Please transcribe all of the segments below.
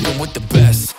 hanging with the best.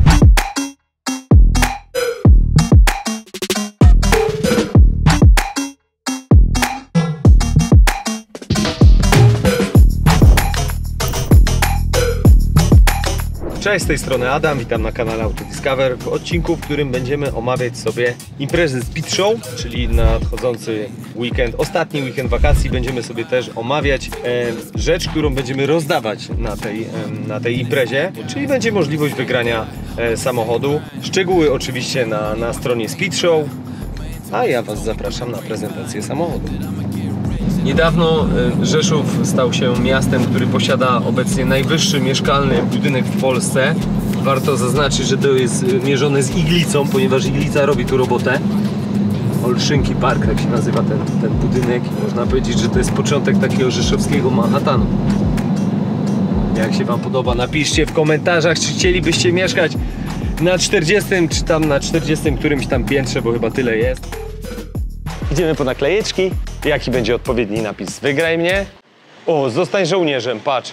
Cześć, z tej strony Adam, witam na kanale Autodiscover w odcinku, w którym będziemy omawiać sobie imprezę Speed Show, czyli nadchodzący weekend, ostatni weekend wakacji. Będziemy sobie też omawiać rzecz, którą będziemy rozdawać na tej imprezie, czyli będzie możliwość wygrania samochodu. Szczegóły oczywiście na stronie Speed Show, a ja Was zapraszam na prezentację samochodu. Niedawno Rzeszów stał się miastem, który posiada obecnie najwyższy mieszkalny budynek w Polsce. Warto zaznaczyć, że to jest mierzone z iglicą, ponieważ iglica robi tu robotę. Olszynki Park, tak się nazywa ten budynek. Można powiedzieć, że to jest początek takiego rzeszowskiego Manhattanu. Jak się Wam podoba, napiszcie w komentarzach, czy chcielibyście mieszkać na 40 czy tam na 40 którymś tam piętrze, bo chyba tyle jest. Idziemy po naklejeczki. Jaki będzie odpowiedni napis? Wygraj mnie. O, zostań żołnierzem, patrz.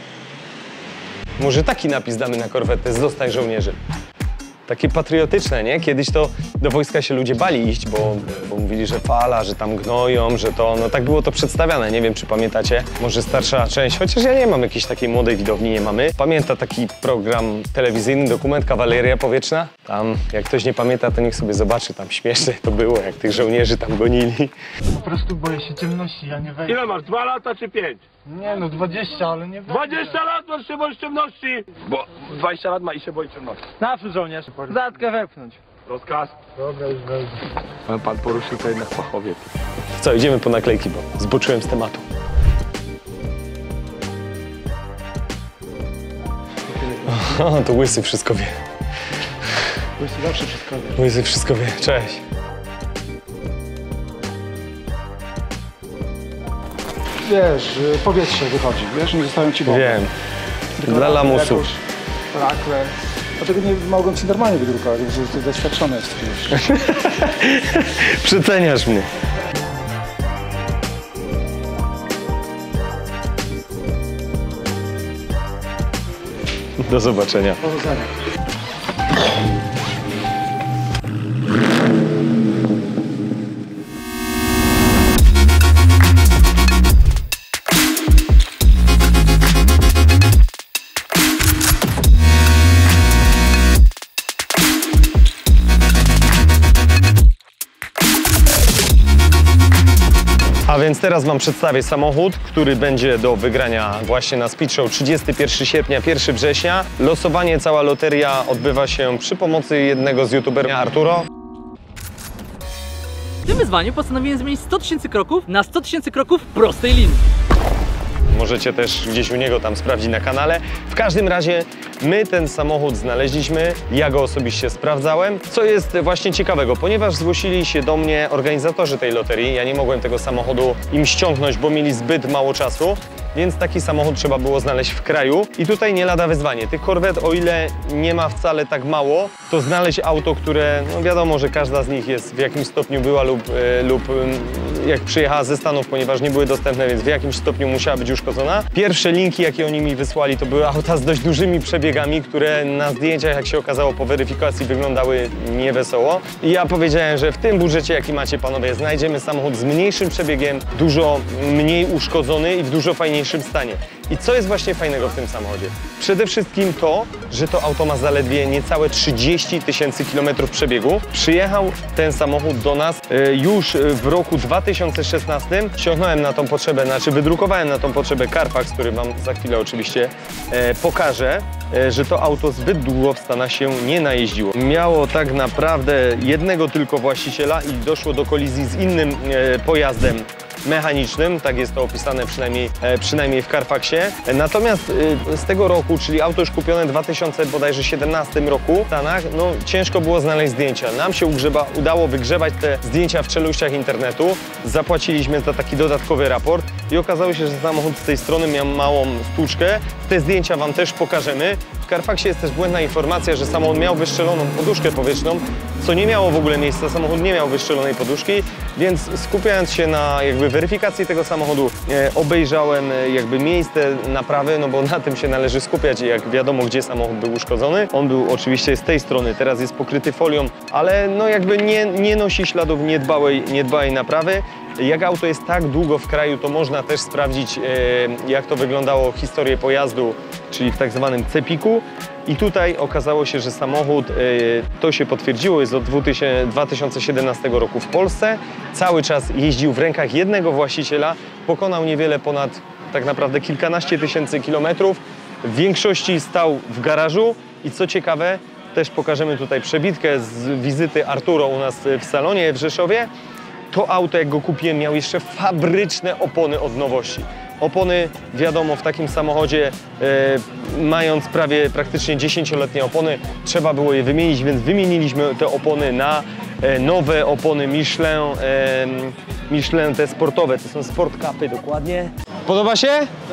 Może taki napis damy na korwetę, zostań żołnierzem. Takie patriotyczne, nie? Kiedyś to do wojska się ludzie bali iść, bo mówili, że fala, że tam gnoją, że to... No tak było to przedstawiane, nie wiem czy pamiętacie. Może starsza część, chociaż ja nie mam jakiejś takiej młodej widowni, nie mamy. Pamięta taki program telewizyjny, dokument Kawaleria Powietrzna? Tam, jak ktoś nie pamięta, to niech sobie zobaczy, tam śmieszne to było, jak tych żołnierzy tam gonili. Po prostu boję się ciemności, ja nie wejdę. Ile masz? 2 lata czy 5? Nie no, 20, ale nie wejdę. 20 lat masz się boisz ciemności! Bo 20 lat ma i się boi ciemności. Naprzód żołnierz, zatkę wepchnąć. Rozkaz. Dobra, już wejdę. Pan poruszył to jednak fachowiec. Co, idziemy po naklejki, bo zboczyłem z tematu. O, to Łysy wszystko wie. Łysy zawsze wszystko wie. Łysy wszystko wie. Cześć. Wiesz, powietrze wychodzi, wiesz, nie zostają ci bomby. Wiem. Dla lamusów. Rakle. Dlatego nie mogą ci normalnie wydrukować, bo ty doświadczony jest, wiesz. Przeceniasz mnie. Do zobaczenia. Powodzenia. A więc teraz Wam przedstawię samochód, który będzie do wygrania właśnie na Speed Show 31 sierpnia, 1 września. Losowanie, cała loteria odbywa się przy pomocy jednego z youtuberów, Arturo. W tym wyzwaniu postanowiłem zmienić 100 000 kroków na 100 000 kroków prostej linii. Możecie też gdzieś u niego tam sprawdzić na kanale. W każdym razie my ten samochód znaleźliśmy, ja go osobiście sprawdzałem. Co jest właśnie ciekawego, ponieważ zgłosili się do mnie organizatorzy tej loterii, ja nie mogłem tego samochodu im ściągnąć, bo mieli zbyt mało czasu, więc taki samochód trzeba było znaleźć w kraju. I tutaj nie lada wyzwanie. Tych korwet, o ile nie ma wcale tak mało, to znaleźć auto, które, no wiadomo, że każda z nich jest w jakimś stopniu była lub jak przyjechała ze Stanów, ponieważ nie były dostępne, więc w jakimś stopniu musiała być uszkodzona. Pierwsze linki, jakie oni mi wysłali, to były auta z dość dużymi przebiegami, które na zdjęciach, jak się okazało po weryfikacji, wyglądały niewesoło. I ja powiedziałem, że w tym budżecie, jaki macie panowie, znajdziemy samochód z mniejszym przebiegiem, dużo mniej uszkodzony i w dużo fajniejszym stanie. I co jest właśnie fajnego w tym samochodzie? Przede wszystkim to, że to auto ma zaledwie niecałe 30 000 kilometrów przebiegu. Przyjechał ten samochód do nas już w roku 2016. Ściągnąłem na tą potrzebę, znaczy wydrukowałem na tą potrzebę Carfax, który Wam za chwilę oczywiście pokażę, że to auto zbyt długo w Stanach się nie najeździło. Miało tak naprawdę jednego tylko właściciela i doszło do kolizji z innym pojazdem mechanicznym, tak jest to opisane przynajmniej w Carfaxie. Natomiast z tego roku, czyli auto już kupione w 2017 roku w Stanach, no ciężko było znaleźć zdjęcia. Nam się udało wygrzebać te zdjęcia w czeluściach internetu. Zapłaciliśmy za taki dodatkowy raport i okazało się, że samochód z tej strony miał małą stłuczkę. Te zdjęcia Wam też pokażemy. Carfaxie jest też błędna informacja, że samochód miał wystrzeloną poduszkę powietrzną, co nie miało w ogóle miejsca. Samochód nie miał wystrzelonej poduszki, więc skupiając się na jakby weryfikacji tego samochodu, obejrzałem jakby miejsce naprawy, no bo na tym się należy skupiać, jak wiadomo, gdzie samochód był uszkodzony. On był oczywiście z tej strony, teraz jest pokryty folią, ale no jakby nie nosi śladów niedbałej naprawy. Jak auto jest tak długo w kraju, to można też sprawdzić, jak to wyglądało historię pojazdu, czyli w tak zwanym cepiku. I tutaj okazało się, że samochód, to się potwierdziło, jest od 2017 roku w Polsce. Cały czas jeździł w rękach jednego właściciela, pokonał niewiele ponad tak naprawdę kilkanaście tysięcy kilometrów. W większości stał w garażu i co ciekawe, też pokażemy tutaj przebitkę z wizyty Arturo u nas w salonie w Rzeszowie. To auto, jak go kupiłem, miał jeszcze fabryczne opony od nowości. Opony, wiadomo, w takim samochodzie, mając praktycznie 10-letnie opony, trzeba było je wymienić, więc wymieniliśmy te opony na nowe opony Michelin, te sportowe, to są Sport Cupy dokładnie. Podoba się?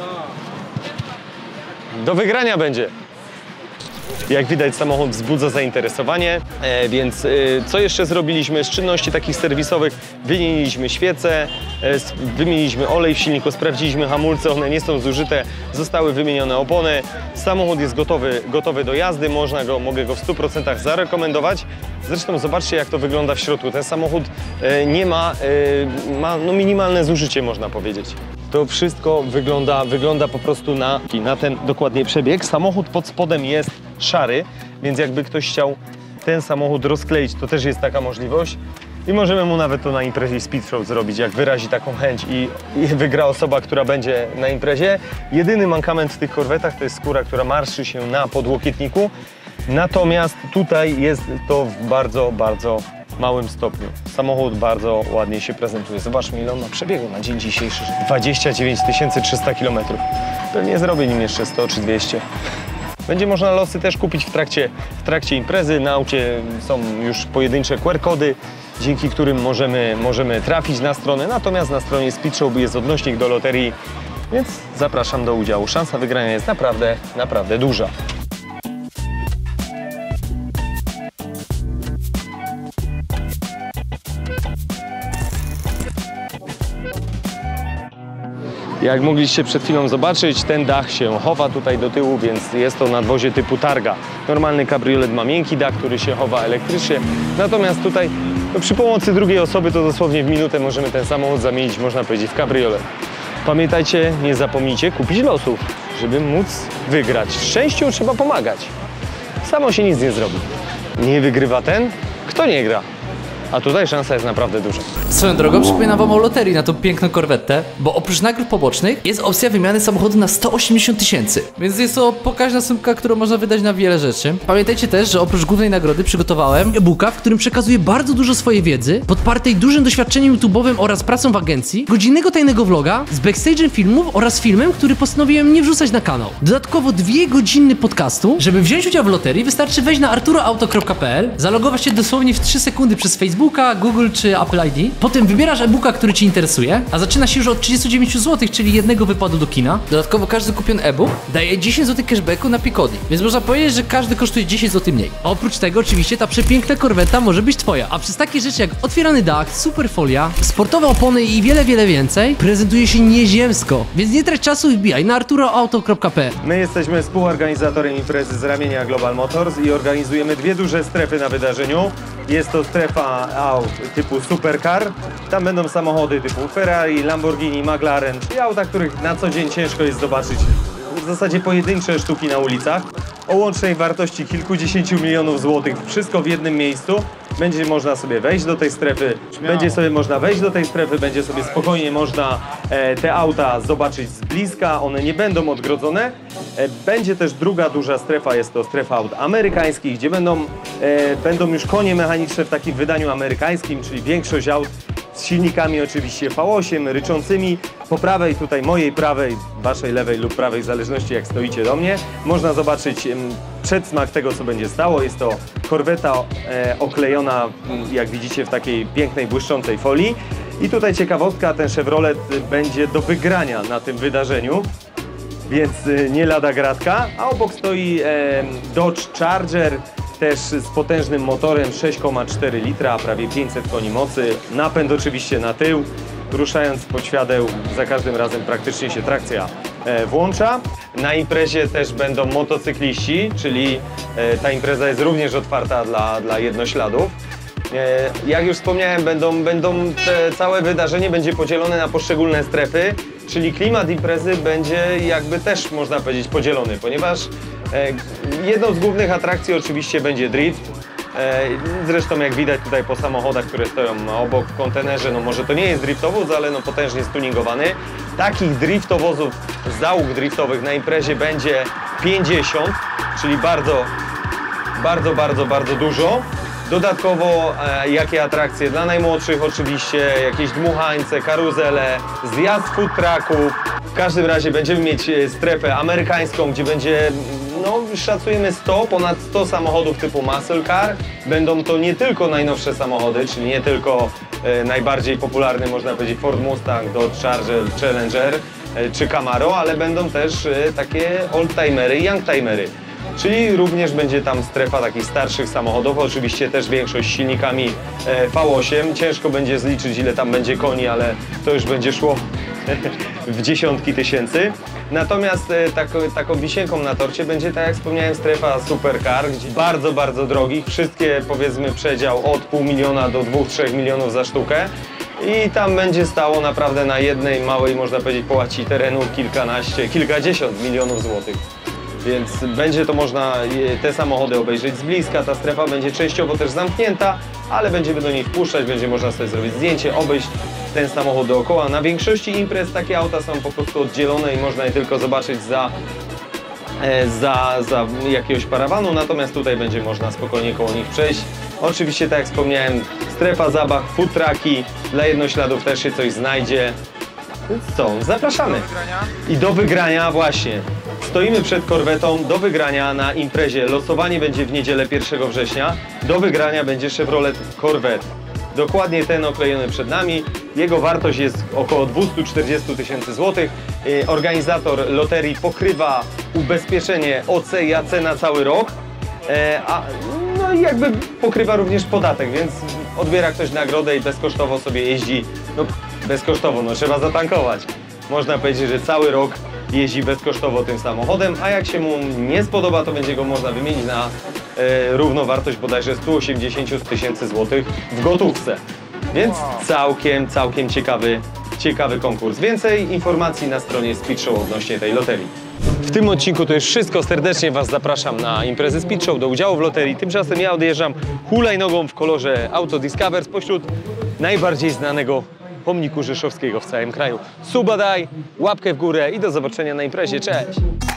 Do wygrania będzie. Jak widać, samochód wzbudza zainteresowanie, więc co jeszcze zrobiliśmy? Z czynności takich serwisowych wymieniliśmy świece, wymieniliśmy olej w silniku, sprawdziliśmy hamulce, one nie są zużyte, zostały wymienione opony. Samochód jest gotowy do jazdy, mogę go w 100% zarekomendować. Zresztą zobaczcie, jak to wygląda w środku. Ten samochód ma no, minimalne zużycie, można powiedzieć. To wszystko wygląda po prostu na ten dokładnie przebieg. Samochód pod spodem jest szary, więc jakby ktoś chciał ten samochód rozkleić, to też jest taka możliwość. I możemy mu nawet to na imprezie Speed Show zrobić, jak wyrazi taką chęć i wygra osoba, która będzie na imprezie. Jedyny mankament w tych korwetach to jest skóra, która marszczy się na podłokietniku. Natomiast tutaj jest to w bardzo, bardzo małym stopniu. Samochód bardzo ładnie się prezentuje. Zobaczmy, ile on ma przebiegu na dzień dzisiejszy. 29 300 km. Pewnie zrobię nim jeszcze 100 czy 200. Będzie można losy też kupić w trakcie imprezy. Na aucie są już pojedyncze QR-kody, dzięki którym możemy trafić na stronę. Natomiast na stronie Speed Show jest odnośnik do loterii, więc zapraszam do udziału. Szansa wygrania jest naprawdę, naprawdę duża. Jak mogliście przed chwilą zobaczyć, ten dach się chowa tutaj do tyłu, więc jest to nadwozie typu targa. Normalny kabriolet ma miękki dach, który się chowa elektrycznie. Natomiast tutaj przy pomocy drugiej osoby to dosłownie w minutę możemy ten samochód zamienić, można powiedzieć, w kabriolet. Pamiętajcie, nie zapomnijcie kupić losów, żeby móc wygrać. Szczęściu trzeba pomagać. Samo się nic nie zrobi. Nie wygrywa ten, kto nie gra. A tutaj szansa jest naprawdę duża. Swoją drogą przypominam wam o loterii na tą piękną korwetę, bo oprócz nagród pobocznych jest opcja wymiany samochodu na 180 000. Więc jest to pokaźna sumka, którą można wydać na wiele rzeczy. Pamiętajcie też, że oprócz głównej nagrody przygotowałem e-booka, w którym przekazuję bardzo dużo swojej wiedzy, podpartej dużym doświadczeniem YouTube'owym oraz pracą w agencji, godzinnego tajnego vloga z backstage'em filmów oraz filmem, który postanowiłem nie wrzucać na kanał. Dodatkowo 2 godziny podcastu. Żeby wziąć udział w loterii, wystarczy wejść na arturoauto.pl, zalogować się dosłownie w 3 sekundy przez Facebooka, Google czy Apple ID. Potem wybierasz e-booka, który Ci interesuje, a zaczyna się już od 39 zł, czyli jednego wypadu do kina. Dodatkowo każdy kupiony e-book daje 10 zł cashbacku na Picodi, więc można powiedzieć, że każdy kosztuje 10 zł mniej. A oprócz tego oczywiście ta przepiękna korweta może być Twoja. A przez takie rzeczy jak otwierany dach, super folia, sportowe opony i wiele więcej prezentuje się nieziemsko. Więc nie trać czasu i wbijaj na arturoauto.pl. My jesteśmy współorganizatorem imprezy z ramienia Global Motors i organizujemy 2 duże strefy na wydarzeniu. Jest to strefa aut typu supercar. Tam będą samochody typu Ferrari, Lamborghini, McLaren i auta, których na co dzień ciężko jest zobaczyć. W zasadzie pojedyncze sztuki na ulicach. O łącznej wartości kilkudziesięciu milionów złotych. Wszystko w jednym miejscu. Będzie można sobie wejść do tej strefy, będzie sobie spokojnie można te auta zobaczyć z bliska, one nie będą odgrodzone. Będzie też druga duża strefa, jest to strefa aut amerykańskich, gdzie będą już konie mechaniczne w takim wydaniu amerykańskim, czyli większość aut z silnikami oczywiście V8, ryczącymi. Po prawej, tutaj mojej prawej, waszej lewej lub prawej, w zależności jak stoicie do mnie, można zobaczyć przedsmak tego, co będzie stało. Jest to korweta oklejona, jak widzicie, w takiej pięknej, błyszczącej folii. I tutaj ciekawostka, ten Chevrolet będzie do wygrania na tym wydarzeniu. więc nie lada gratka. A obok stoi Dodge Charger, też z potężnym motorem 6,4 litra, prawie 500 koni mocy. Napęd oczywiście na tył. Ruszając pod świateł, za każdym razem praktycznie się trakcja włącza. Na imprezie też będą motocykliści, czyli ta impreza jest również otwarta dla jednośladów. Jak już wspomniałem, całe wydarzenie będzie podzielone na poszczególne strefy, czyli klimat imprezy będzie jakby też, można powiedzieć, podzielony, ponieważ jedną z głównych atrakcji oczywiście będzie drift. Zresztą jak widać tutaj po samochodach, które stoją obok w kontenerze, no może to nie jest driftowóz, ale no potężnie stuningowany. Takich driftowozów, załóg driftowych na imprezie będzie 50, czyli bardzo dużo. Dodatkowo jakie atrakcje dla najmłodszych oczywiście, jakieś dmuchańce, karuzele, zjazd food trucków. W każdym razie będziemy mieć strefę amerykańską, gdzie będzie, no szacujemy ponad 100 samochodów typu muscle car. Będą to nie tylko najnowsze samochody, czyli nie tylko najbardziej popularny, można powiedzieć, Ford Mustang, Dodge Charger, Challenger czy Camaro, ale będą też takie oldtimery i youngtimery. Czyli również będzie tam strefa takich starszych samochodów, oczywiście też większość z silnikami V8. Ciężko będzie zliczyć, ile tam będzie koni, ale to już będzie szło w dziesiątki tysięcy. Natomiast taką wisienką na torcie będzie, tak jak wspomniałem, strefa supercar, gdzie bardzo drogich, wszystkie powiedzmy przedział od $500 000 do 2-3 milionów za sztukę. I tam będzie stało naprawdę na jednej małej, można powiedzieć, połaci terenu kilkadziesiąt milionów złotych. Więc będzie to można te samochody obejrzeć z bliska. Ta strefa będzie częściowo też zamknięta, ale będziemy do niej wpuszczać, będzie można sobie zrobić zdjęcie, obejść ten samochód dookoła. Na większości imprez takie auta są po prostu oddzielone i można je tylko zobaczyć za jakiegoś parawanu, natomiast tutaj będzie można spokojnie koło nich przejść. Oczywiście, tak jak wspomniałem, strefa zabaw, food trucki, dla jednośladów też się coś znajdzie. Więc co, zapraszamy. I do wygrania właśnie. Stoimy przed korwetą, do wygrania na imprezie. Losowanie będzie w niedzielę 1 września. Do wygrania będzie Chevrolet Corvette. Dokładnie ten oklejony przed nami. Jego wartość jest około 240 000 złotych. Organizator loterii pokrywa ubezpieczenie OC i AC na cały rok. No i jakby pokrywa również podatek, więc odbiera ktoś nagrodę i bezkosztowo sobie jeździ. No bezkosztowo, no trzeba zatankować. Można powiedzieć, że cały rok jeździ bezkosztowo tym samochodem, a jak się mu nie spodoba, to będzie go można wymienić na równowartość bodajże 180 000 złotych w gotówce. Więc całkiem ciekawy konkurs. Więcej informacji na stronie Speed Show odnośnie tej loterii. W tym odcinku to już wszystko. Serdecznie Was zapraszam na imprezę Speed Show, do udziału w loterii. Tymczasem ja odjeżdżam hulajnogą w kolorze Auto Discover spośród najbardziej znanego pomniku rzeszowskiego w całym kraju. Suba daj, łapkę w górę i do zobaczenia na imprezie. Cześć!